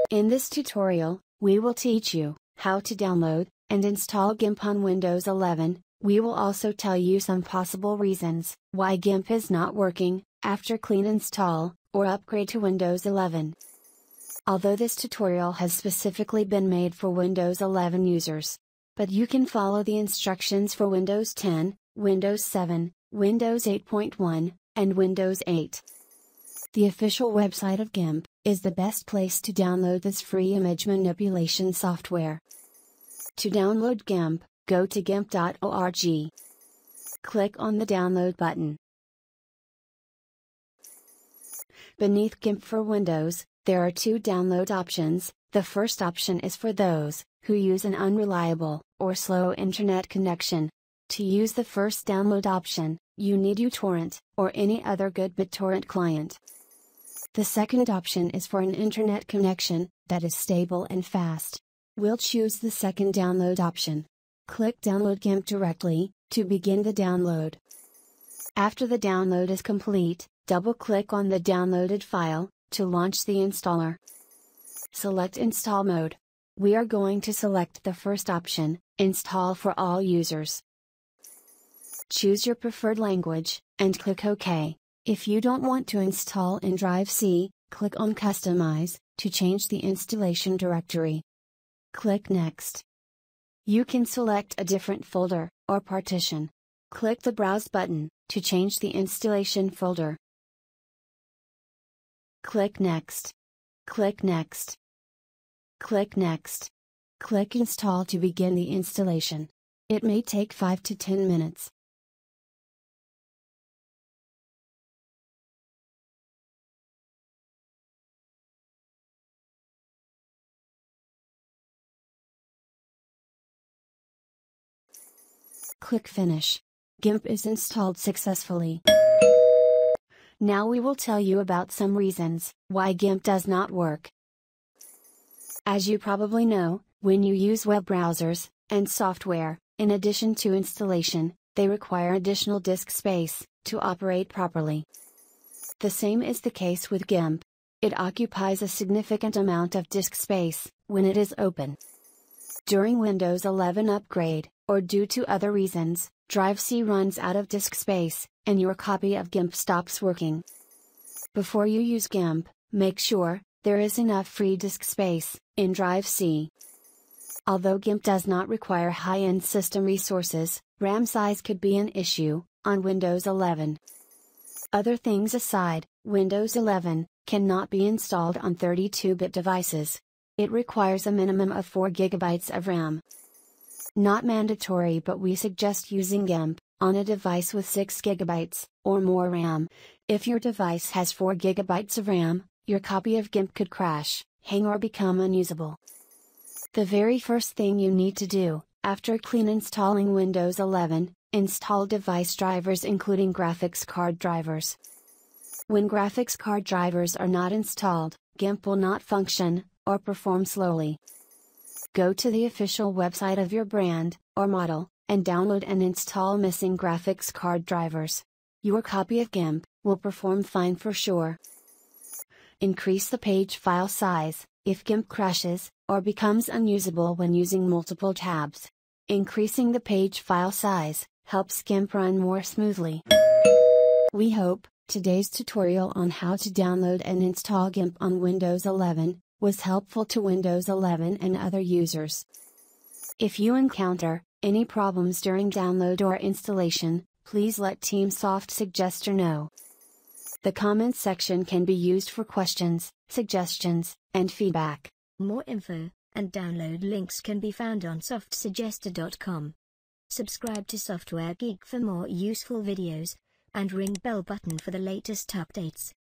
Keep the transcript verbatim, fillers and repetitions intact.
In this tutorial, we will teach you how to download and install Gimp on Windows eleven. We will also tell you some possible reasons why Gimp is not working after clean install or upgrade to Windows eleven. Although this tutorial has specifically been made for Windows eleven users, but you can follow the instructions for Windows ten, Windows seven, Windows eight point one, and Windows eight. The official website of Gimp is the best place to download this free image manipulation software. To download Gimp, go to gimp dot org. Click on the download button. Beneath Gimp for Windows, there are two download options. The first option is for those who use an unreliable or slow internet connection. To use the first download option, you need uTorrent or any other good BitTorrent client. The second option is for an internet connection that is stable and fast. We'll choose the second download option. Click Download Gimp directly to begin the download. After the download is complete, double-click on the downloaded file to launch the installer. Select Install Mode. We are going to select the first option, Install for all users. Choose your preferred language, and click OK. If you don't want to install in Drive C, click on Customize to change the installation directory. Click Next. You can select a different folder or partition. Click the Browse button to change the installation folder. Click Next. Click Next. Click Next. Click Install to begin the installation. It may take five to ten minutes. Click Finish. Gimp is installed successfully. Now we will tell you about some reasons why Gimp does not work. As you probably know, when you use web browsers and software, in addition to installation, they require additional disk space to operate properly. The same is the case with Gimp. It occupies a significant amount of disk space when it is open. During Windows eleven upgrade, or due to other reasons, Drive C runs out of disk space, and your copy of Gimp stops working. Before you use Gimp, make sure there is enough free disk space in Drive C. Although Gimp does not require high-end system resources, RAM size could be an issue on Windows eleven. Other things aside, Windows eleven cannot be installed on thirty-two bit devices. It requires a minimum of four gigabytes of RAM. Not mandatory, but we suggest using Gimp on a device with six gigabytes or more RAM. If your device has four gigabytes of RAM, your copy of Gimp could crash, hang, or become unusable. The very first thing you need to do, after clean installing Windows eleven, install device drivers including graphics card drivers. When graphics card drivers are not installed, Gimp will not function or perform slowly. Go to the official website of your brand or model and download and install missing graphics card drivers. Your copy of Gimp will perform fine for sure. Increase the page file size if Gimp crashes or becomes unusable when using multiple tabs. Increasing the page file size helps Gimp run more smoothly. We hope today's tutorial on how to download and install Gimp on Windows eleven was helpful to Windows eleven and other users. If you encounter any problems during download or installation, please let Team Soft Suggester know. The comments section can be used for questions, suggestions, and feedback. More info and download links can be found on soft suggester dot com. Subscribe to Software Geek for more useful videos, and ring bell button for the latest updates.